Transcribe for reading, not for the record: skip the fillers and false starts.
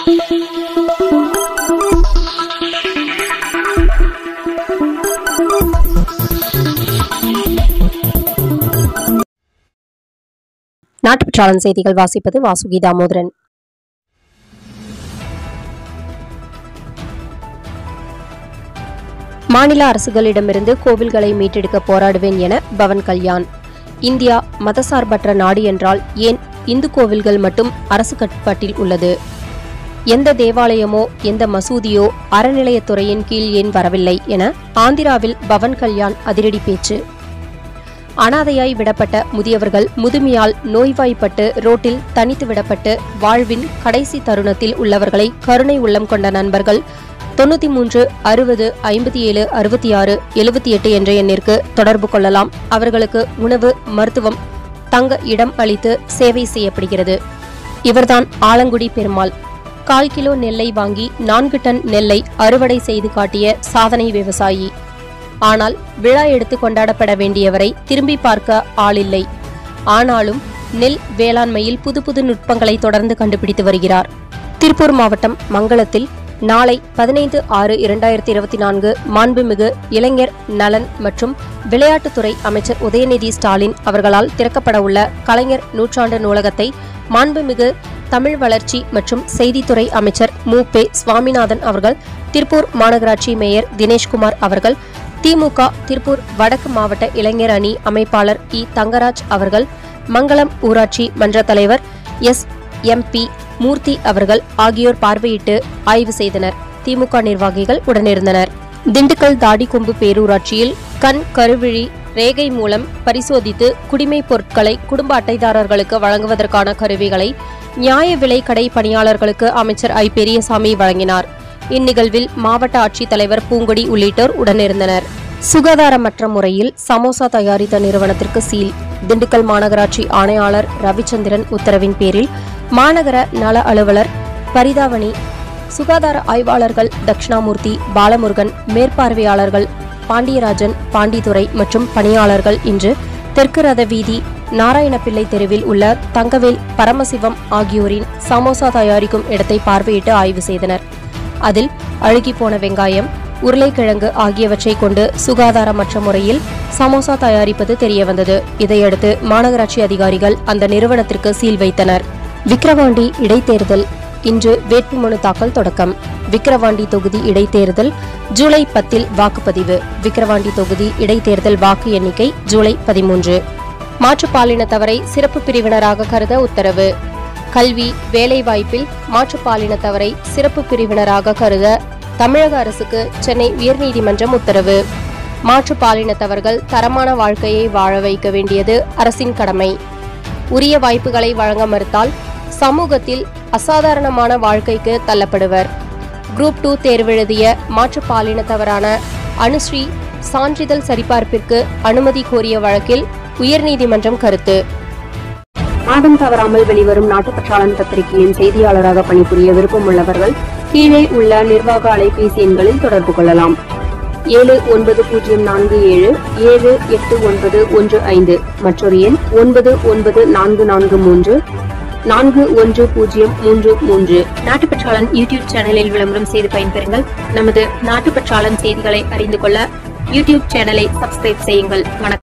நாட்டுப்பற்றாளன் செய்திகள் வாசிப்பது வாசுகி தாமோதரன். மாநில அரசுகளிடமிருந்து கோவில்களை மீட்டெடுக்க போராடுவேன் என பவன் கல்யாண். இந்தியா மதசார்பற்ற நாடு என்றால் ஏன் இந்து கோவில்கள் மட்டும் அரசு கட்டுப்பாட்டில் உள்ளது? எந்த தேவாலயமோ எந்த மசூதியோ அறநிலையத்துறையின் கீழ் ஏன் வரவில்லை என ஆந்திராவில் பவன் கல்யாண் அதிரடி பேச்சு. அனாதையாய் விடப்பட்ட முதியவர்கள், முதுமையால் நோய்வாய்ப்பட்டு ரோட்டில் தனித்து விடப்பட்டு வாழ்வின் கடைசி தருணத்தில் உள்ளவர்களை கருணை உள்ளம் கொண்ட நண்பர்கள் 93 60 57 66 78 என்ற எண்ணிற்கு தொடர்பு கொள்ளலாம். அவர்களுக்கு உணவு, மருத்துவம், தங்க இடம் அளித்து சேவை செய்யப்படுகிறது. இவர்தான் ஆலங்குடி பெருமாள். 1/4 கிலோ நெல்லை வாங்கி 4 டன் நெல்லை அறுவடை செய்து காட்டிய சாதனை விவசாயி. ஆனால் விழா எடுத்து கொண்டாடப்பட வேண்டியவரை திரும்பி பார்க்க ஆளில்லை. ஆனாலும் நெல் வேளாண்மையில் புது புது நுட்பங்களை தொடர்ந்து கண்டுபிடித்து வருகிறார். திருப்பூர் மாவட்டம் மங்களத்தில் நாளை 15/6/2024 மாண்புமிகு இளைஞர் நலன் மற்றும் விளையாட்டுத்துறை அமைச்சர் உதயநிதி ஸ்டாலின் அவர்களால் திறக்கப்பட உள்ள கலைஞர் நூற்றாண்டு நூலகத்தை மாண்புமிகு தமிழ் வளர்ச்சி மற்றும் செய்தித்துறை அமைச்சர் மு.பெ. சுவாமிநாதன் அவர்கள், திருப்பூர் மாநகராட்சி மேயர் தினேஷ்குமார் அவர்கள், திமுக திருப்பூர் வடக்கு மாவட்ட இளைஞர் அணி அமைப்பாளர் இ. தங்கராஜ் அவர்கள், மங்களம் ஊராட்சி மன்ற தலைவர் எஸ்.எம்.பி. மூர்த்தி அவர்கள் ஆகியோர் பார்வையிட்டு ஆய்வு செய்தனர். திமுக நிர்வாகிகள் உடனிருந்தனர். திண்டுக்கல் தாடிக்கொம்பு பேரூராட்சியில் கண் கருவிழி ரேகை மூலம் பரிசோதித்து குடிமைப் பொருட்களை குடும்ப அட்டைதாரர்களுக்கு வழங்குவதற்கான கருவிகளை நியாய விலை கடை பணியாளர்களுக்கு அமைச்சர் ஐ. பெரியசாமி வழங்கினார். இந்நிகழ்வில் மாவட்ட ஆட்சித்தலைவர் பூங்கொடி உள்ளிட்டோர் உடனிருந்தனர். சுகாதாரமற்ற முறையில் சமோசா தயாரித்த நிறுவனத்திற்கு சீல். திண்டுக்கல் மாநகராட்சி ஆணையாளர் ரவிச்சந்திரன் உத்தரவின் பேரில் மாநகர நல அலுவலர் பரிதாவணி, சுகாதார ஆய்வாளர்கள் தட்சிணாமூர்த்தி, பாலமுருகன், மேற்பார்வையாளர்கள் பாண்டியராஜன், பாண்டித்துறை மற்றும் பணியாளர்கள் இன்று தெற்கு ரத வீதி, நாராயணப்பிள்ளை தெருவில் உள்ள தங்கவேல், பரமசிவம் ஆகியோரின் சமோசா தயாரிக்கும் இடத்தை பார்வையிட்டு ஆய்வு செய்தனர். அதில் அழுகிப்போன வெங்காயம், உருளைக்கிழங்கு ஆகியவற்றை கொண்டு சுகாதாரமற்ற முறையில் சமோசா தயாரிப்பது தெரியவந்தது. இதையடுத்து மாநகராட்சி அதிகாரிகள் அந்த நிறுவனத்திற்கு சீல் வைத்தனர். விக்கிரவாண்டி இடைத்தேர்தல் இன்று வேட்புமனு தாக்கல் தொடக்கம். விக்கிரவாண்டி தொகுதி இடைத்தேர்தல் ஜூலை 10 வாக்குப்பதிவு. விக்கிரவாண்டி தொகுதி இடைத்தேர்தல் வாக்கு எண்ணிக்கை ஜூலை 13. மாற்றுப்பாலினத்தவரை சிறப்பு பிரிவினராக கருத உத்தரவு. கல்வி, வேலைவாய்ப்பில் மாற்றுப்பாலினத்தவரை சிறப்பு பிரிவினராக கருத தமிழக அரசுக்கு சென்னை உயர்நீதிமன்றம் உத்தரவு. மாற்றுப்பாலினத்தவர்கள் தரமான வாழ்க்கையை வாழ வைக்க வேண்டியது அரசின் கடமை. உரிய வாய்ப்புகளை வழங்க மறுத்தால் சமூகத்தில் அசாதாரணமான வாழ்க்கைக்கு தள்ளப்படுவர். குரூப் 2 தேர்வெழுதிய மாற்றுப்பாலினத்தவரான அனுஸ்ரீ சான்றிதழ் சரிபார்ப்பிற்கு அனுமதி கோரிய வழக்கில் உயர்நீதிமன்றம் கருத்து. மாதம் தவறாமல் வெளிவரும் நாட்டுப்பற்றாளன் பத்திரிகையின் செய்தியாளராக பணிபுரிய விருப்பமுள்ளவர்கள் கீழே உள்ள நிர்வாக அலைபேசி எண்களில் தொடர்பு கொள்ளலாம். 790477 78915 மற்றொரு எண் 994434 410033. நாட்டுப்பற்றாளன் யூடியூப் சேனலில் விளம்பரம் செய்து பயன்பெறுங்கள். நமது நாட்டுப்பற்றாளன் செய்திகளை அறிந்து கொள்ள யூடியூப் சேனலை சப்ஸ்கிரைப் செய்யுங்கள். வணக்கம்.